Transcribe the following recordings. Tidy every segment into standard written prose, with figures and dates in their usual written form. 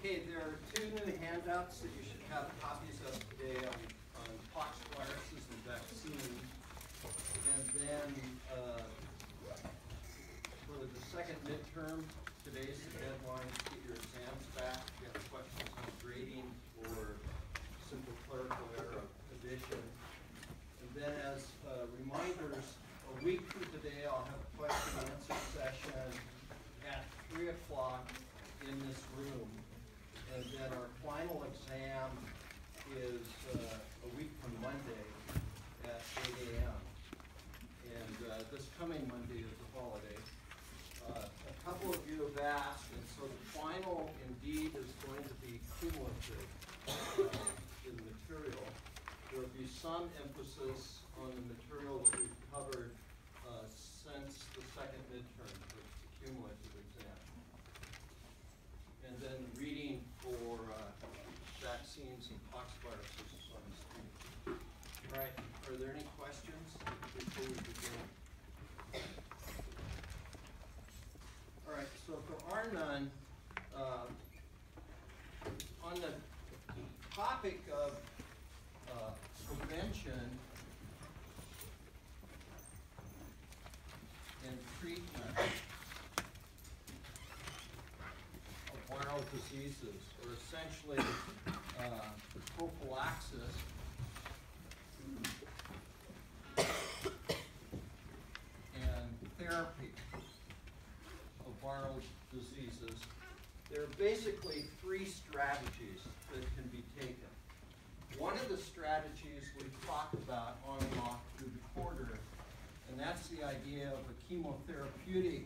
Okay, there are two new handouts that you should have copies of today on pox viruses and vaccines. And then for the second midterm, today's the deadline to get your exams back. If you have questions on grading or simple clerical error addition. And then as reminders, a week from today I'll have a question and answer session at 3 o'clock in this room. And then our final exam is a week from Monday at 8 a.m. And this coming Monday is a holiday. A couple of you have asked, and so the final indeed is going to be cumulative in the material. There will be some emphasis on the material that we've covered since the second midterm, so it's a cumulative exam. And then reading for vaccines and pox viruses is on the screen. All right, are there any questions before we begin? All right, so if there are none, on the topic of prevention and treatment of viral diseases, or essentially prophylaxis, and therapy of viral diseases, there are basically three strategies that can be taken. One of the strategies we've talked about on and off through the quarter, and that's the idea of a chemotherapeutic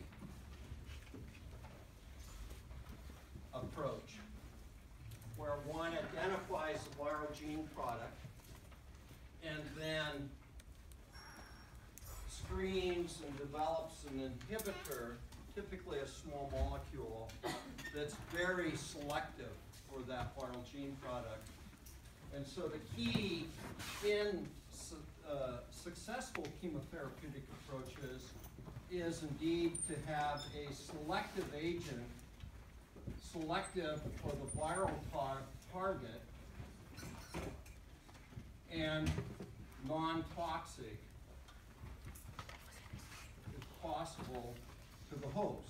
approach, where one identifies the viral gene product and then screens and develops an inhibitor, typically a small molecule, that's very selective for that viral gene product. And so the key in successful chemotherapeutic approaches is indeed to have a selective agent, selective for the viral target, and non-toxic, if possible, to the host.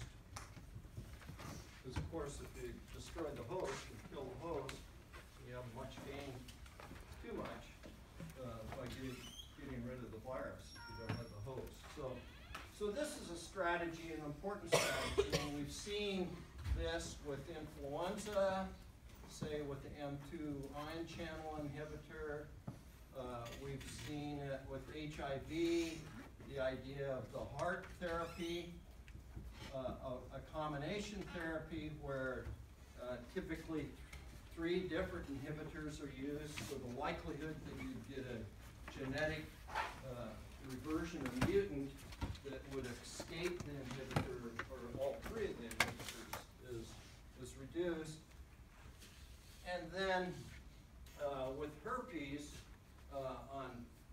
Because of course, if you destroy the host and kill the host, you have much gain, too much, by getting rid of the virus if you don't have the host. So this is a strategy, an important strategy, and we've seen this with influenza, say with the M2 ion channel inhibitor. We've seen it with HIV, the idea of the heart therapy, a combination therapy where typically 3 different inhibitors are used, so the likelihood that you get a genetic reversion or mutant that would escape the inhibitor, or all 3 of the inhibitors, is reduced. And then with herpes on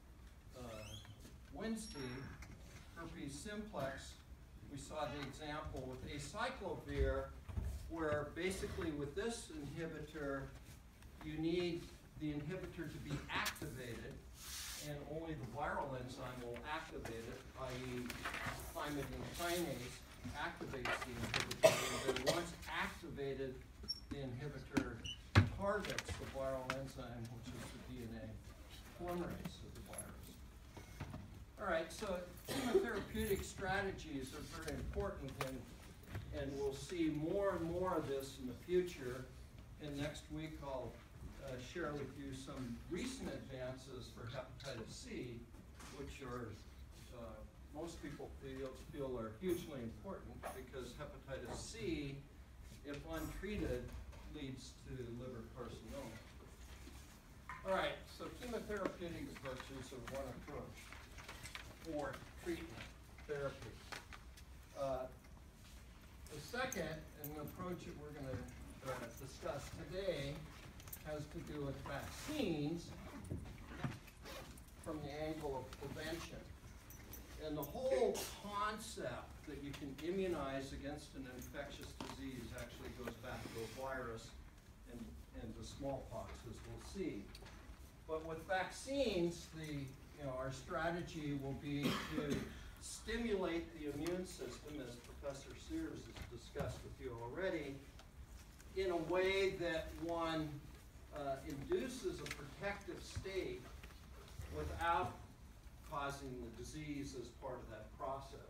Wednesday, herpes simplex, we saw the example with acyclovir, where basically with this inhibitor, you need the inhibitor to be activated, and only the viral enzyme will activate it, i.e. thymidine kinase activates the inhibitor, and then once activated, the inhibitor targets the viral enzyme, which is the DNA polymerase of the virus. All right, so chemotherapeutic strategies are very important, and we'll see more and more of this in the future. And next week I'll share with you some recent advances for hepatitis C, which are most people feel are hugely important, because hepatitis C, if untreated, leads to liver carcinoma. All right, so chemotherapeutic approaches are one approach for treatment, therapy. The second, and the approach that we're going to discuss today, has to do with vaccines from the angle of prevention. And the whole concept that you can immunize against an infectious disease actually goes back to a virus and the smallpox, as we'll see. But with vaccines, our strategy will be to stimulate the immune system, as Professor Sears has discussed with you already, in a way that one induces a protective state without causing the disease as part of that process.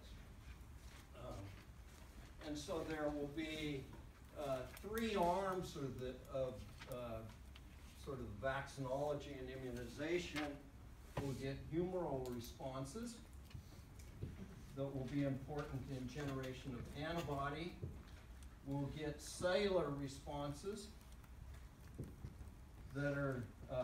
And so there will be three arms of sort of vaccinology and immunization. We'll get humoral responses that will be important in generation of antibody. We'll get cellular responses that are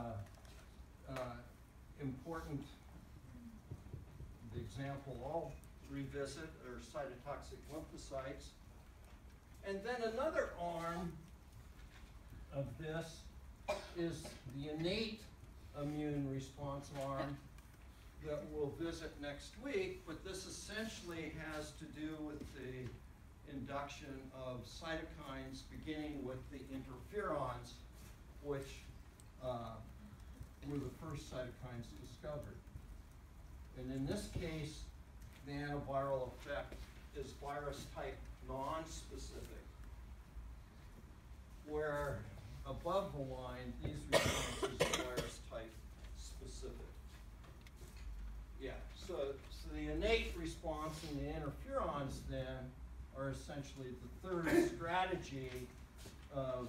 important. The example I'll revisit are cytotoxic lymphocytes. And then another arm of this is the innate immune response arm that we'll visit next week, but this essentially has to do with the induction of cytokines beginning with the interferons, which were the first cytokines discovered. And in this case, the antiviral effect is virus type non-specific, where above the line, these responses are virus type specific. Yeah, so the innate response and the interferons then are essentially the third strategy of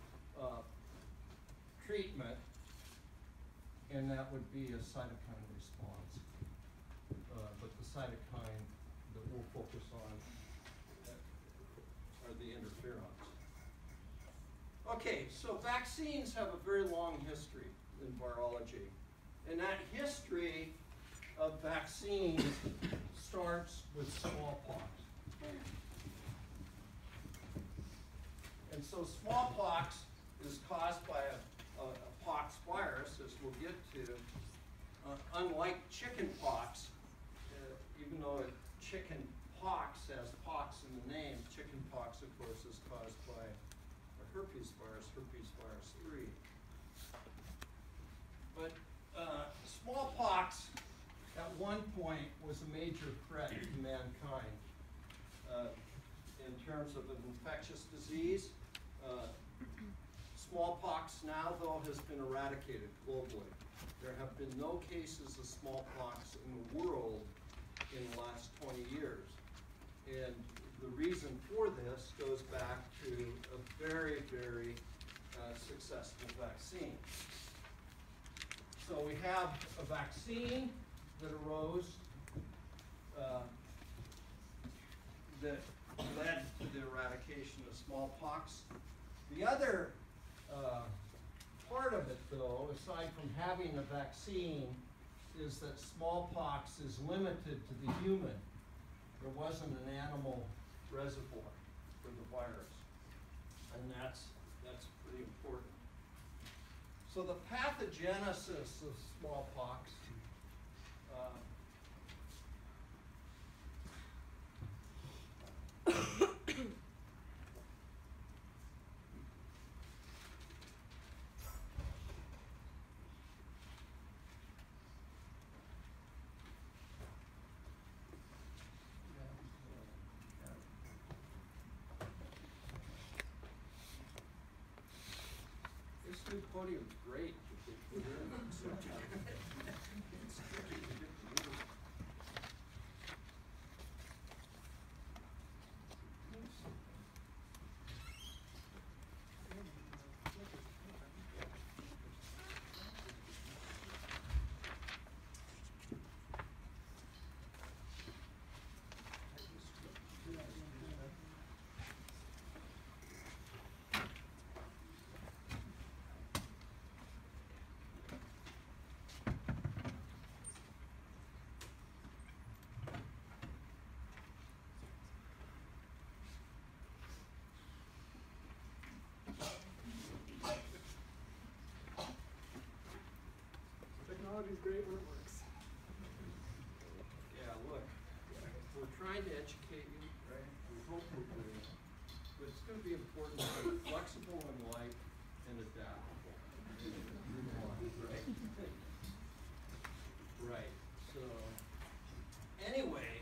treatment, and that would be a cytokine response. But the cytokine that we'll focus on are the interferons. Okay, so vaccines have a very long history in virology, and that history of vaccines starts with smallpox. And so smallpox is caused by a pox virus, as we'll get to. Unlike chicken pox, even though chicken pox has pox in the name, chicken pox, of course, is caused by a herpes virus 3. But smallpox at one point was a major threat to mankind in terms of an infectious disease. Smallpox now, though, has been eradicated globally. There have been no cases of smallpox in the world in the last 20 years. And the reason for this goes back to a very, very successful vaccine. So we have a vaccine that arose that led to the eradication of smallpox. The other part of it, though, aside from having a vaccine, is that smallpox is limited to the human. There wasn't an animal reservoir for the virus, and that's pretty important. So the pathogenesis of smallpox this new podium's great. Technology's great when it works. Yeah, look, we're trying to educate you, right? We hope we're doing it. But it's going to be important to be flexible in life that. Right. Right. So anyway,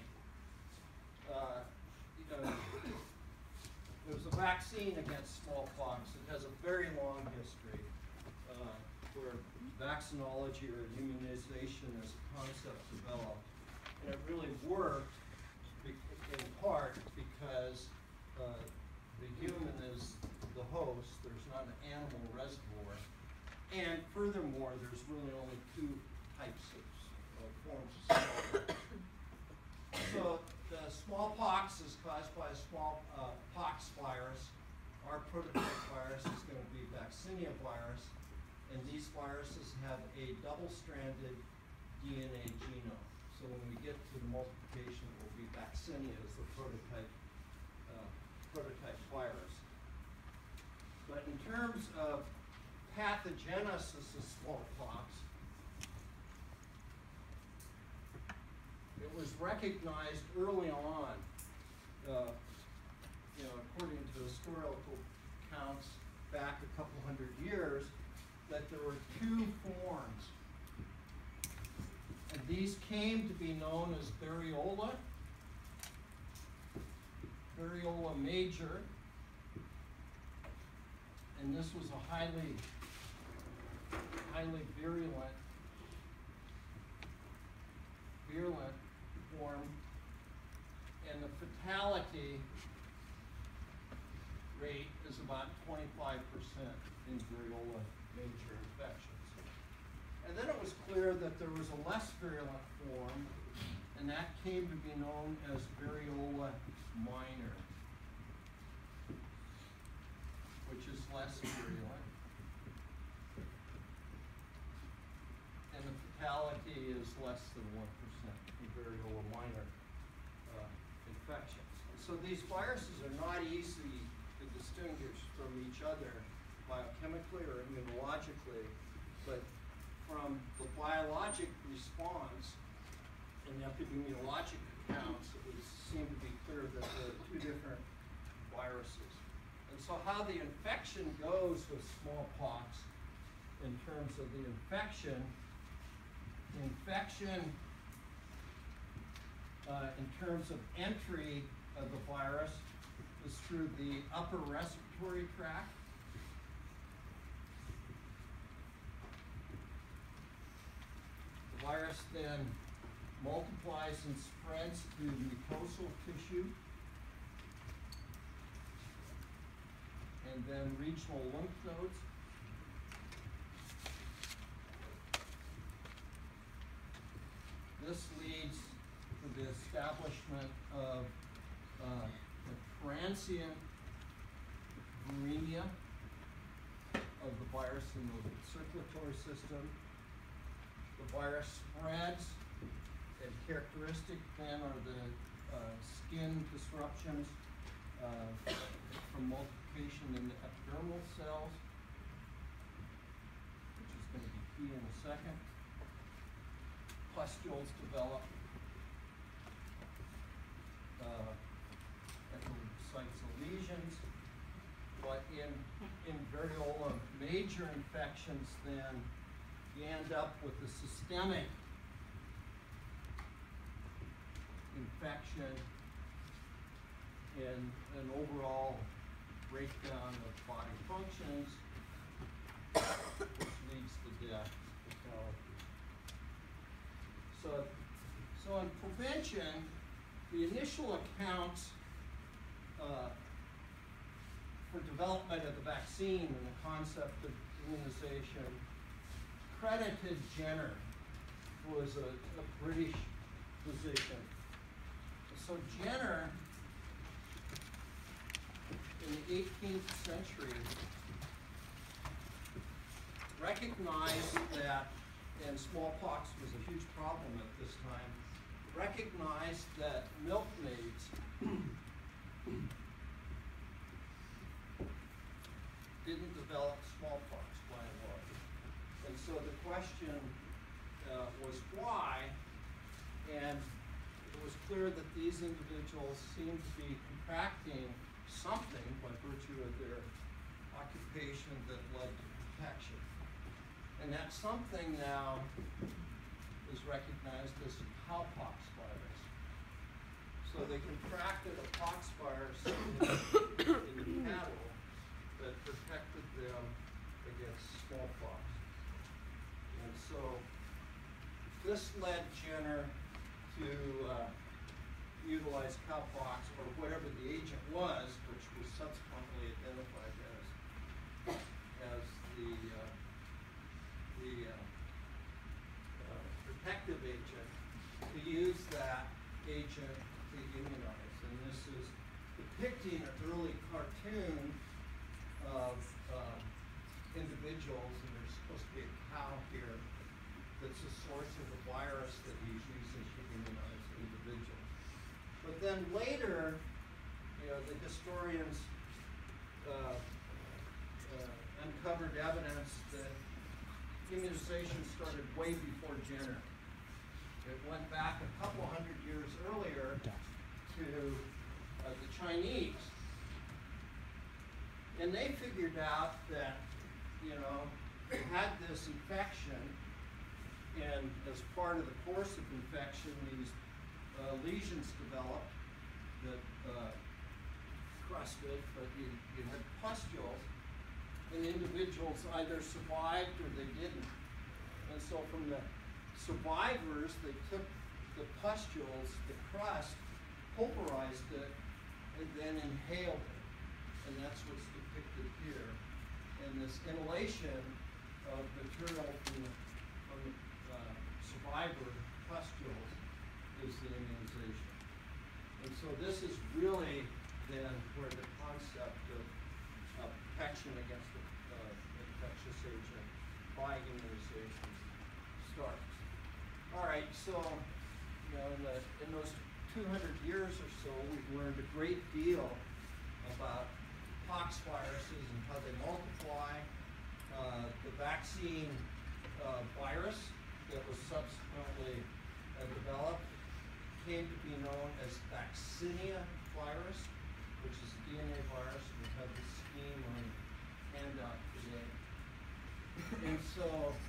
there's a vaccine against smallpox. It has a very long history where vaccinology or immunization as a concept developed. And it really worked in part because the human is the host, there's not an animal reservoir, and furthermore, there's really only two types of forms of smallpox. So the smallpox is caused by a smallpox virus. Our prototype virus is going to be vaccinia virus, and these viruses have a double-stranded DNA genome. So when we get to the multiplication, it will be vaccinia as the prototype virus. But in terms of pathogenesis of smallpox, it was recognized early on, according to historical accounts back a couple hundred years, that there were two forms. And these came to be known as variola major, and this was a highly virulent form, and the fatality rate is about 25% in variola major infections. And then it was clear that there was a less virulent form, and that came to be known as variola minor, which is less virulent. And the fatality is less than 1% in variola minor infections. So these viruses are not easy to distinguish from each other biochemically or immunologically, but from the biologic response and the epidemiologic accounts, it would seem to be clear that there are two different viruses. And so how the infection goes with smallpox in terms of the infection in terms of entry of the virus is through the upper respiratory tract. The virus then multiplies and spreads to mucosal tissue, and then regional lymph nodes. This leads to the establishment of a transient viremia of the virus in the circulatory system. The virus spreads, and characteristic then are the skin disruptions from multiplication in the epidermal cells, which is going to be key in a second. Pustules develop at the sites of lesions, but in variola major infections, then you end up with a systemic infection and an overall breakdown of body functions, which leads to death, fatality. So in prevention, the initial accounts for development of the vaccine and the concept of immunization credited Jenner, who was a British physician. So Jenner, in the 18th century, recognized that, and smallpox was a huge problem at this time, recognized that milkmaids didn't develop smallpox by and large. And so the question was why, and it was clear that these individuals seemed to be contracting something by virtue of their occupation that led to protection. And that something now is recognized as cowpox virus. So they contracted a pox virus in the cattle that protected them against smallpox. And so this led Jenner to utilize cowpox, or whatever the agent was, which was subsequently identified as the protective agent, to use that agent to immunize. And this is depicting an early cartoon of individuals, and there's supposed to be a cow here that's a source of the virus that he's using to immunize individuals. But then later, the historians uncovered evidence that immunization started way before Jenner. It went back a couple hundred years earlier to the Chinese. And they figured out that, they had this infection, and as part of the course of infection, these lesions developed that crusted, but you had pustules, and individuals either survived or they didn't. And so from the survivors, they took the pustules, the crust, pulverized it, and then inhaled it. And that's what's depicted here. And this inhalation of material from the survivor pustules is the immunization. And so this is really then where the concept of protection against the infectious agent by immunization starts. All right, so in those 200 years or so, we've learned a great deal about pox viruses and how they multiply. The vaccine virus that was subsequently developed came to be known as vaccinia virus, which is a DNA virus. We have this scheme on handout today. And so,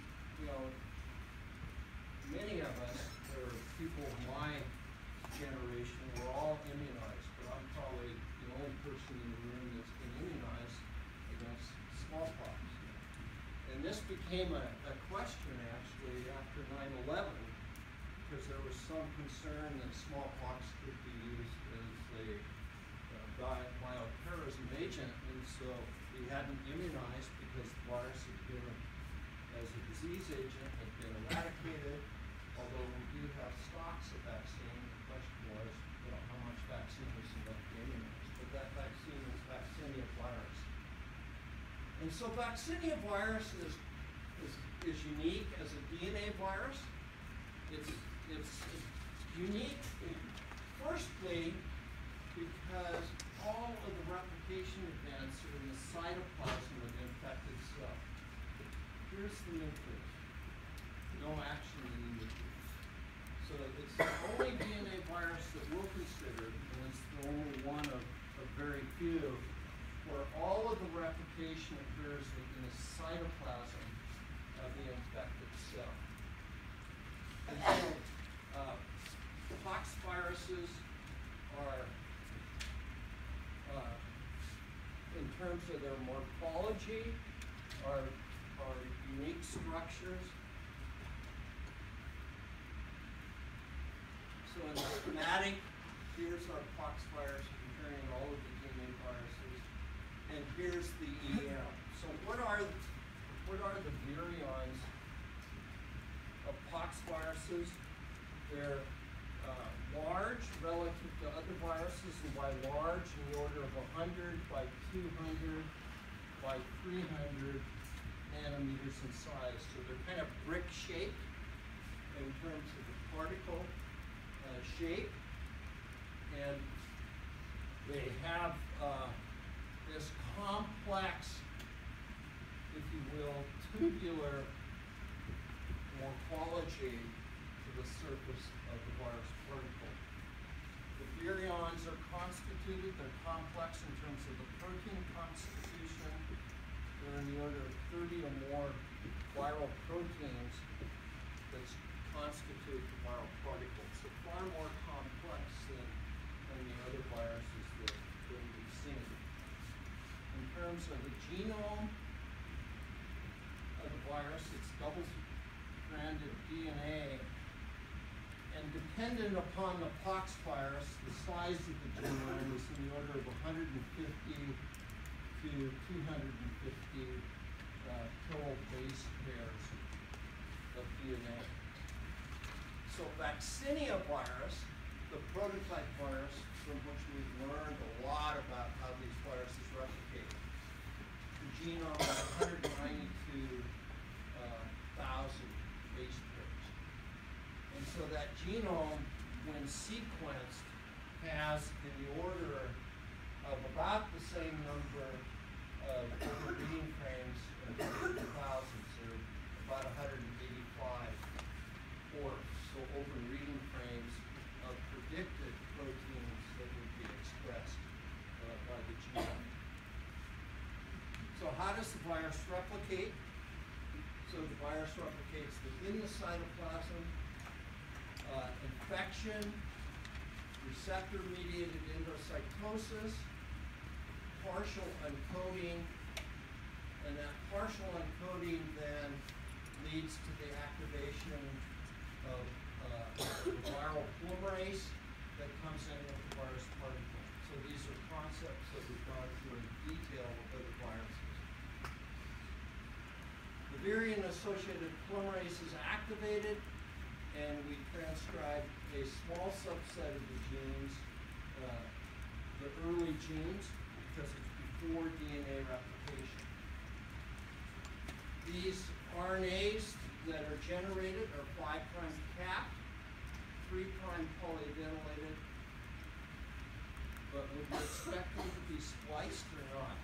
many of us, or people of my generation, were all immunized, but I'm probably the only person in the room that's been immunized against smallpox. And this became a question, actually, after 9/11, because there was some concern that smallpox could be used as a bioterrorism agent, and so we hadn't immunized because the virus had been, as a disease agent, had been eradicated. Although we do have stocks of vaccine, the question was, how much vaccine was enough to immunize? But that vaccine is vaccinia virus. And so vaccinia virus is unique as a DNA virus. It's unique, firstly, because all of the replication events are in the cytoplasm of the infected cell. Here's the nucleus. No action in the nucleus. So it's the only DNA virus that we'll consider, and it's the only one of very few, where all of the replication occurs within the cytoplasm of the infected cell. And so, pox viruses are, in terms of their morphology, are unique structures. So in the schematic, here's our pox virus comparing all of the DNA viruses, and here's the EM. So what are the virions of pox viruses? They're large relative to other viruses, and by large in the order of 100 by 200 by 300 nanometers in size. So they're kind of brick shaped in terms of the particle shape, and they have this complex, if you will, tubular morphology to the surface of the virus particle. The virions are constituted, they're complex in terms of the protein constitution. there are in the order of 30 or more viral proteins that constitute the viral particles. So far more complex than the other viruses that we've seen. In terms of the genome of the virus, it's double-stranded DNA, and dependent upon the pox virus, the size of the genome is in the order of 150 to 250 total base pairs of DNA. So vaccinia virus, the prototype virus from which we've learned a lot about how these viruses replicate, the genome is 192,000 base pairs. And so that genome, when sequenced, has in the order of about the same number of reading frames of 100,000, so about 185 or so open reading frames of predicted proteins that would be expressed by the genome. So how does the virus replicate? So the virus replicates within the cytoplasm. Infection, receptor-mediated endocytosis, partial uncoating, and that partial uncoating then leads to the activation of the viral polymerase that comes in with the virus particle. So these are concepts that we've gone through in detail with other viruses. The virion-associated polymerase is activated, and we transcribe a small subset of the genes, the early genes, because it's before DNA replication. These RNAs that are generated are 5' capped, 3' polyadenylated, but would you expect them to be spliced or not?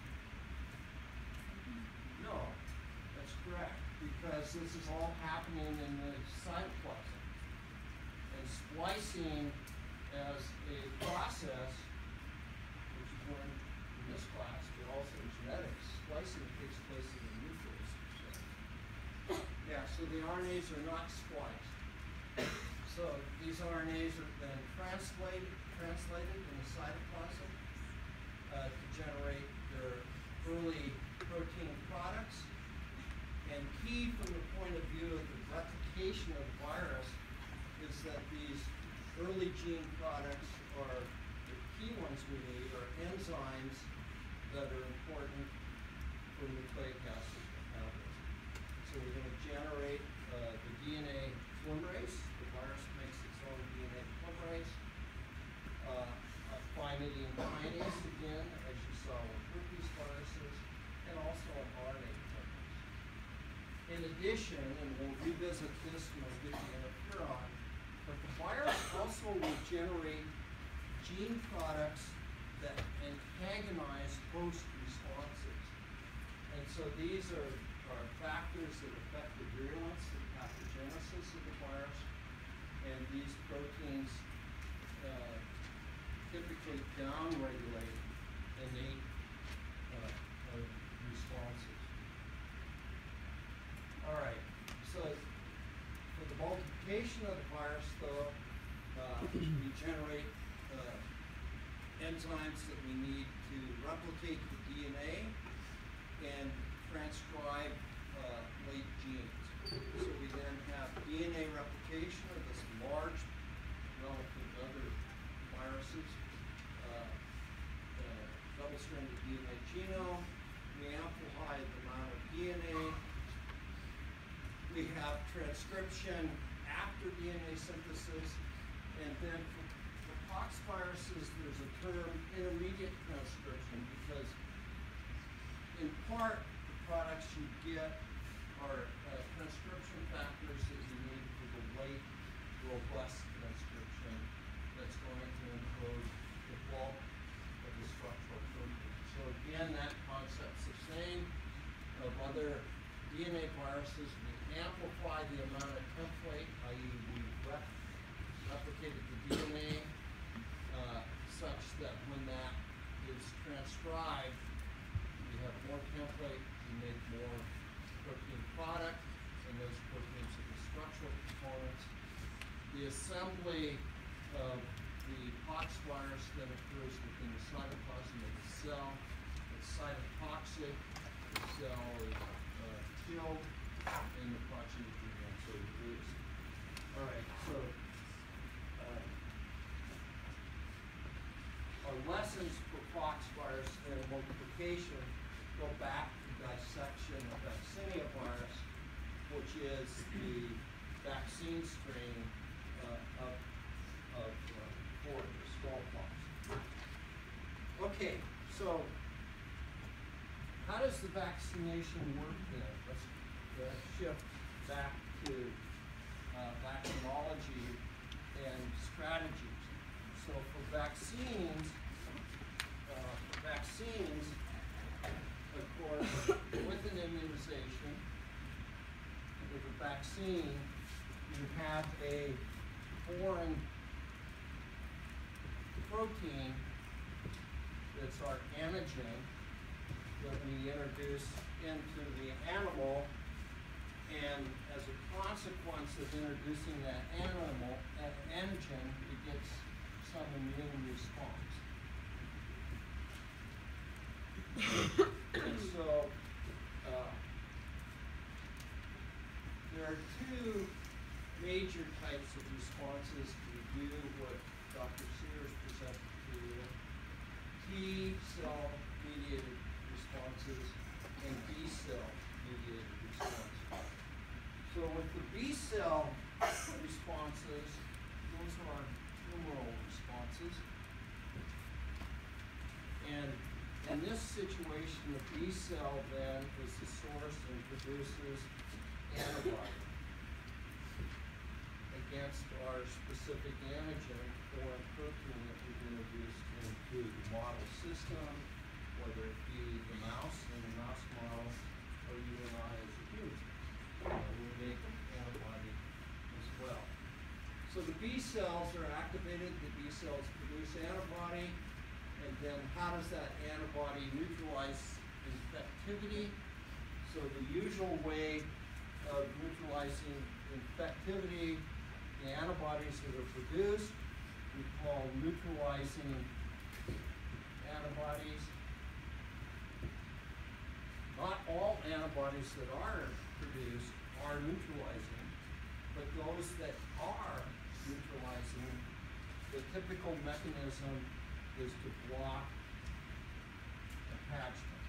No, that's correct, because this is all happening in the cytoplasm. And splicing as a process, which is learned in this class, but also in genetics, splicing takes place in the nucleus. Yeah, so the RNAs are not spliced. So these RNAs are then translated in the cytoplasm to generate their early protein products. And key from the point of view of the replication of the virus is that these early gene products are the key ones we need are enzymes that are important for nucleic acid metabolism. So we're going to generate the DNA polymerase. The virus makes its own DNA polymerase. Thymidine kinase again, as you saw with herpes viruses, and also an RNA polymerase. In addition, and we'll revisit this when we get to interferon, but the virus also will generate gene products that antagonize host responses. And so these are factors that affect the virulence and pathogenesis of the virus, and these proteins typically downregulate innate responses. All right, so for the multiplication of the virus, though, we generate enzymes that we need to replicate the DNA and transcribe late genes. So we then have DNA replication of this large, relative to other viruses, double-stranded DNA genome. We amplify the amount of DNA. We have transcription after DNA synthesis, and then for pox viruses, there's a term intermediate transcription, because in part, the products you get are transcription factors that you need for the late, robust transcription that's going to encode the bulk of the structural protein. So again, that concept's the same of other DNA viruses. We amplify the amount of template, i.e. we replicated the DNA such that when that is transcribed, we have more template you make more protein product, and those proteins are the structural components. The assembly of the pox virus then occurs within the cytoplasm of the cell. It's cytotoxic. The cell is killed, and the protein is also reduced. All right, so our lessons for pox virus and multiplication go back to dissection of vaccinia virus, which is the vaccine strain for the smallpox. Okay, so how does the vaccination work then? Let's shift back to vaccinology and strategies. So for vaccines, of course, with an immunization, with a vaccine, you have a foreign protein that's our antigen that we introduce into the animal, and as a consequence of introducing that antigen, it gets some immune response. And so there are two major types of responses to do what Dr. Sears presented to you: T cell mediated responses and B cell mediated responses. So with the B cell responses, those are humoral responses. And in this situation, the B cell then is the source and produces antibody against our specific antigen or protein that we've introduced into the model system, whether it be the mouse in the mouse model or you and I as a human. We make antibody as well. So the B cells are activated, the B cells produce antibody, and then how does that antibody neutralize infectivity? So the usual way of neutralizing infectivity, the antibodies that are produced, we call neutralizing antibodies. Not all antibodies that are produced are neutralizing, but those that are neutralizing, the typical mechanism is to block attachment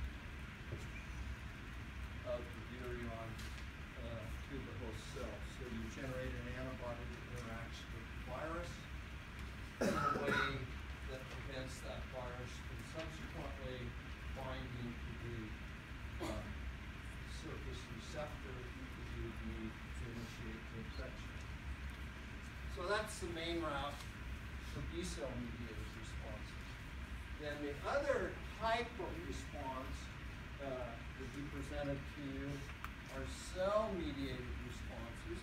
of the virion to the host cell. So you generate an antibody that interacts with the virus in a way that prevents that virus from subsequently binding to the surface receptor that you would need to initiate the infection. So that's the main route for B cell mediated responses. Then the other type of response that we presented to you are cell-mediated responses.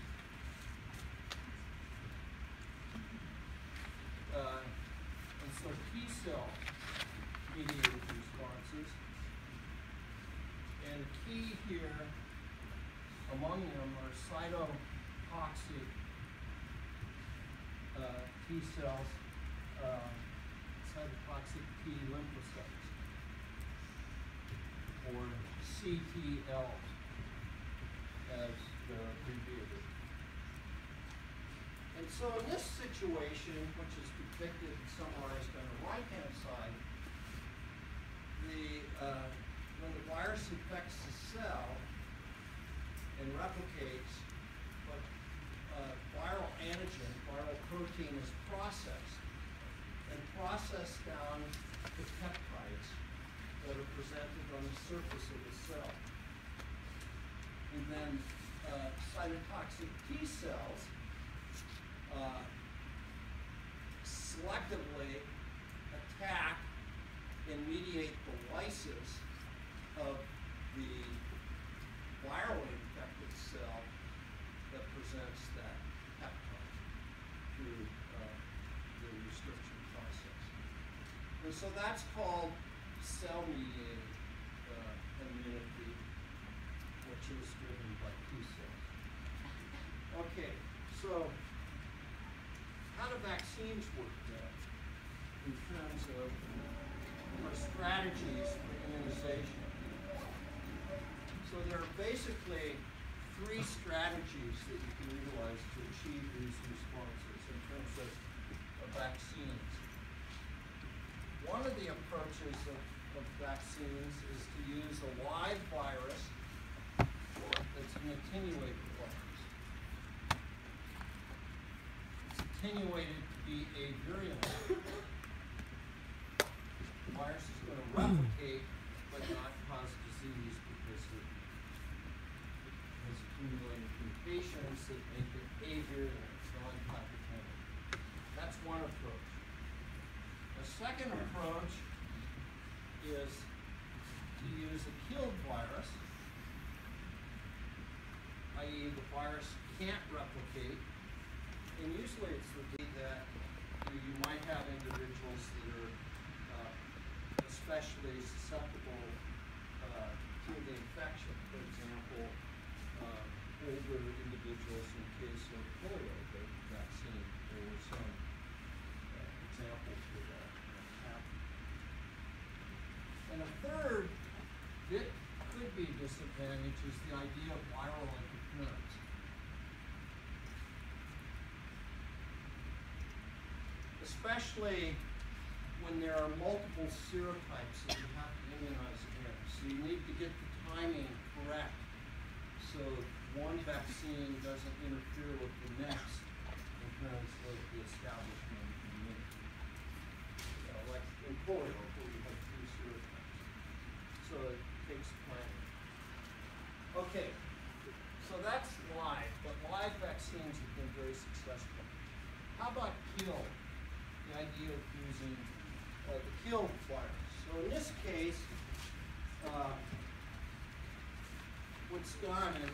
And so T-cell mediated responses. And key here among them are cytotoxic T cells, cytotoxic T lymphocytes, or CTLs, as they're abbreviated. And so in this situation, which is depicted and summarized on the right-hand side, when the virus infects the cell and replicates, but viral antigen, viral protein is processed down to peptides that are presented on the surface of the cell. And then cytotoxic T cells selectively attack and mediate the lysis of the virally infected cell that presents that peptide through the restriction process. And so that's called cell-mediated immunity. of vaccines work there in terms of strategies for immunization. So there are basically 3 strategies that you can utilize to achieve these responses in terms of vaccines. One of the approaches of vaccines is to use a live virus that's an attenuated virus. It's attenuated to be a virulent. The virus is going to replicate but not cause disease because it has accumulated mutations that make it avirulent, non-pathogenic. That's one approach. A second approach is to use a killed virus, i.e. the virus can't replicate, and usually it's the way that you might have individuals that are especially susceptible to the infection. For example, older individuals in case of polio vaccine. There were some examples where that happened. And a third that could be a disadvantage is the idea of viral interference. Especially when there are multiple serotypes that you have to immunize against. So you need to get the timing correct so one vaccine doesn't interfere with the next in terms of the establishment of immunity. Like in polio, where you have 3 serotypes. So it takes planning. Okay, so that's live, but live vaccines have been very successful. How about kill? The idea of using the killed virus. So in this case, what's done, and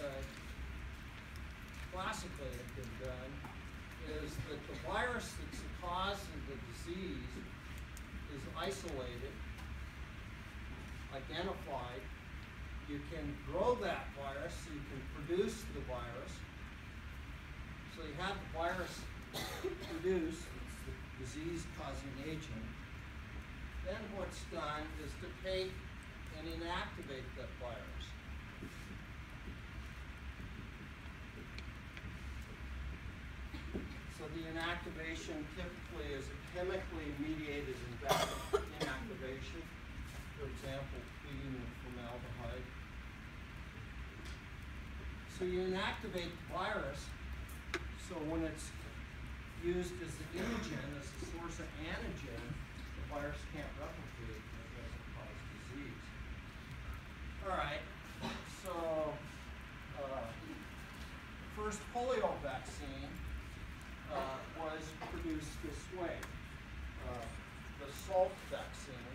classically has been done, is that the virus that's the cause of the disease is isolated, identified. You can grow that virus, so you can produce the virus. So you have the virus produced, it's the disease-causing agent. Then what's done is to take and inactivate that virus. So the inactivation typically is a chemically mediated inactivation. For example, treating with formaldehyde. So you inactivate the virus, so when it's used as the antigen, as the source of antigen, the virus can't replicate and it doesn't cause disease. All right, so the first polio vaccine was produced this way. The Salk vaccine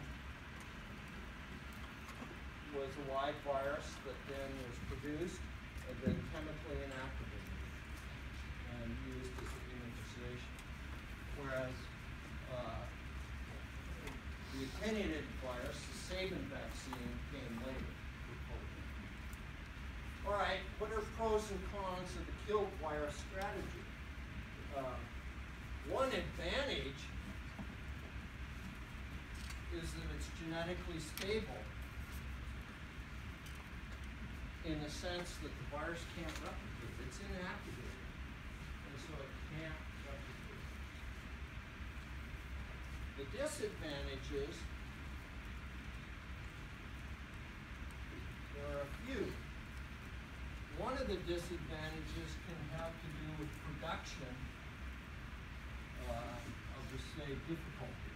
was a live virus that then was produced and then chemically inactivated and used as an immunization. Whereas the attenuated virus, the Sabin vaccine, came later for polio. All right, what are pros and cons of the killed virus strategy? One advantage is that it's genetically stable in the sense that the virus can't replicate. It's inactivated, and so it can't replicate. The disadvantage is there are a few. One of the disadvantages can have to do with production of the, say, difficulty.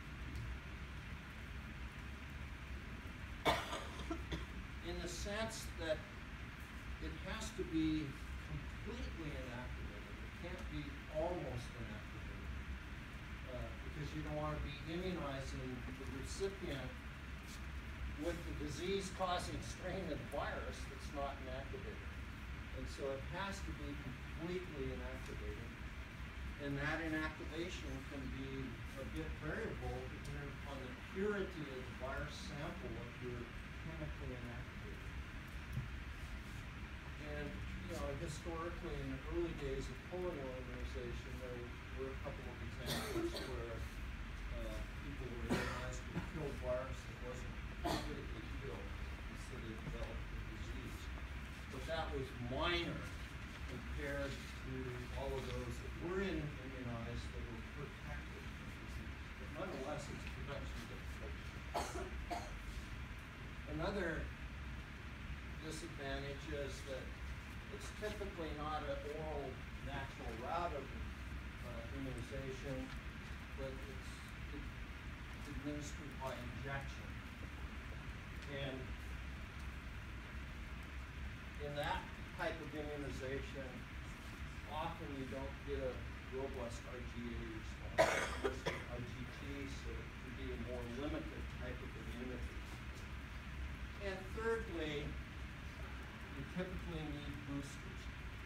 In the sense that it has to be completely inactivated. It can't be almost inactivated. Because you don't want to be immunizing the recipient with the disease-causing strain of the virus that's not inactivated. And so it has to be completely inactivated. And that inactivation can be a bit variable depending upon the purity of the virus sample if you're chemically inactivated. And historically in the early days of polio immunization, there were a couple of examples where people were immunized with killed virus that wasn't critically killed, and so they developed the disease. But that was minor compared to all of those that were immunized that were protected from disease. But nonetheless, it's prevention difficult. Another disadvantage is that it's typically not an oral natural route of immunization, but it's administered by injection. And in that type of immunization, often you don't get a robust IgA response, mostly IgG, so it can be a more limited type of immunity. And thirdly, you typically need boosters.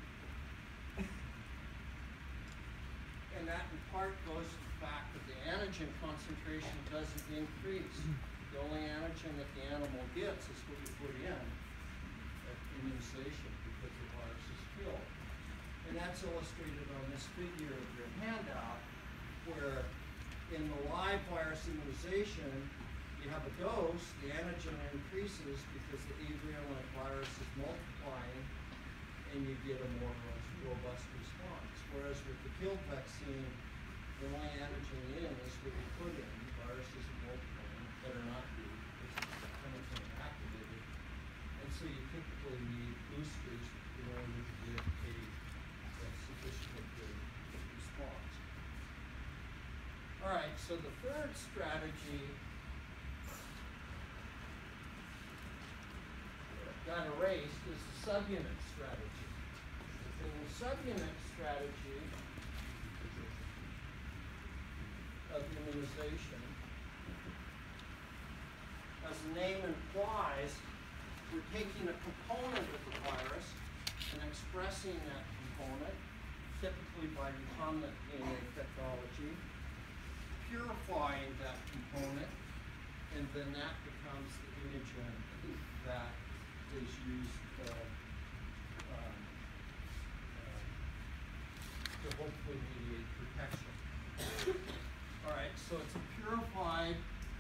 And that in part goes to the fact that the antigen concentration doesn't increase. The only antigen that the animal gets is what you put in at immunization because the virus is killed. And that's illustrated on this figure of your handout, where in the live virus immunization, you have a dose, the antigen increases because the virulent virus is multiplying, and you get a more robust response. Whereas with the killed vaccine, the only antigen in is what you put in. The virus isn't multiplying, it better not be, because it's chemically activated. And so you typically need boosters in order to get a sufficiently good response. All right, so the third strategy got erased is the subunit strategy. In the subunit strategy of immunization, as the name implies, we're taking a component of the virus and expressing that component, typically by recombinant DNA technology, purifying that component, and then that becomes the antigen that is used to hopefully mediate protection. All right, so it's a purified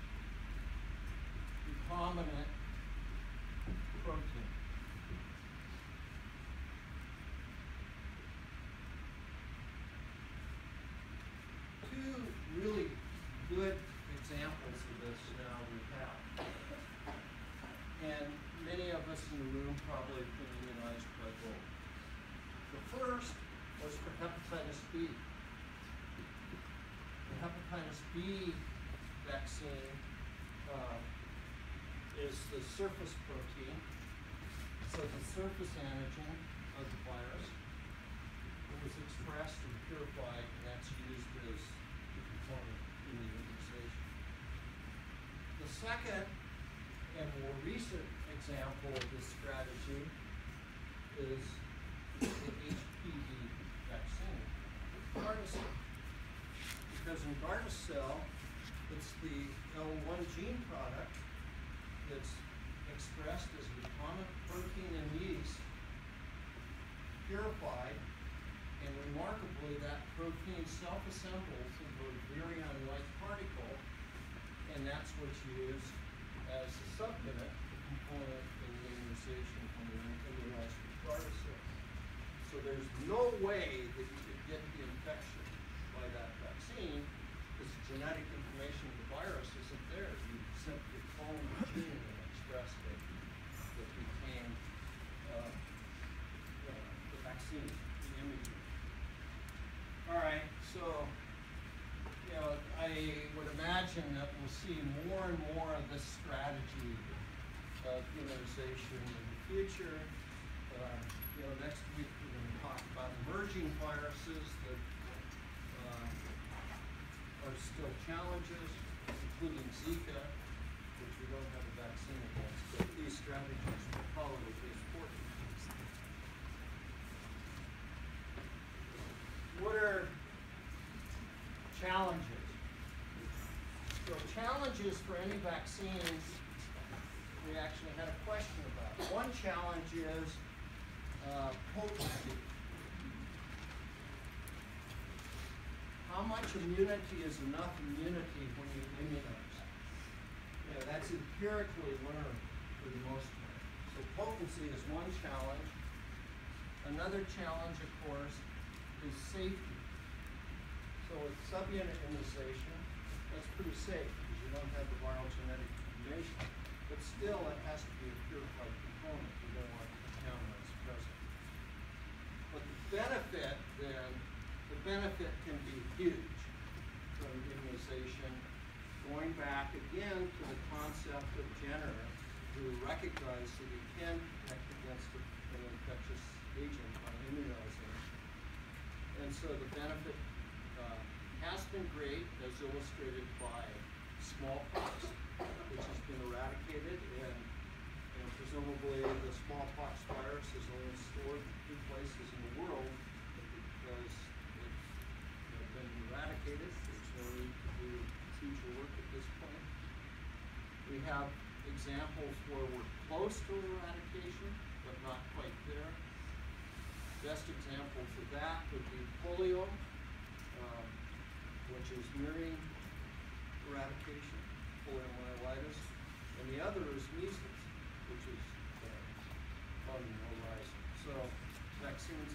recombinant protein. Two really good examples of this now we have. And many of us in the room probably have been immunized by both. The first was for hepatitis B. The hepatitis B vaccine is the surface protein, so the surface antigen of the virus. It was expressed and purified, and that's used as the component in the immunization. The second and more recent example of this strategy is the HPV vaccine, Gardasil. Because in Gardasil, it's the L1 gene product that's expressed as a recombinant protein in yeast, purified, and remarkably, that protein self-assembles into a virion-like particle, and that's what's used as a subunit, the component in the immunization when you're immunized with Gardasil. So there's no way that you could get the infection by that vaccine because the genetic information of the virus isn't there. You simply clone the gene and express it that became the vaccine, the imaging. All right, so I would imagine that we'll see more and more of this strategy of immunization in the future. Next week we're going to talk about emerging viruses that are still challenges, including Zika, which we don't have a vaccine against, but these strategies will probably be important. What are challenges? So challenges for any vaccines, we actually had a question about. One challenge is potency. how much immunity is enough immunity when you immunize? Yeah, that's empirically learned for the most part. So potency is one challenge. Another challenge, of course, is safety. So with subunit immunization, that's pretty safe because you don't have the viral genetic information. But still, it has to be a purified component. You don't want contaminants present. But the benefit then, the benefit can be huge from immunization. Going back again to the concept of Jenner, who recognized that you can protect against an infectious agent by immunizing. And so the benefit has been great, as illustrated by smallpox, which has been eradicated, and presumably the smallpox virus is only stored in 2 places in the world because it's been eradicated. There's no need to do future work at this point. We have examples where we're close to eradication, but not quite there. Best examples of that would be polio, which is nearing eradication, poliomyelitis, and the other is measles, which is on the horizon. So vaccines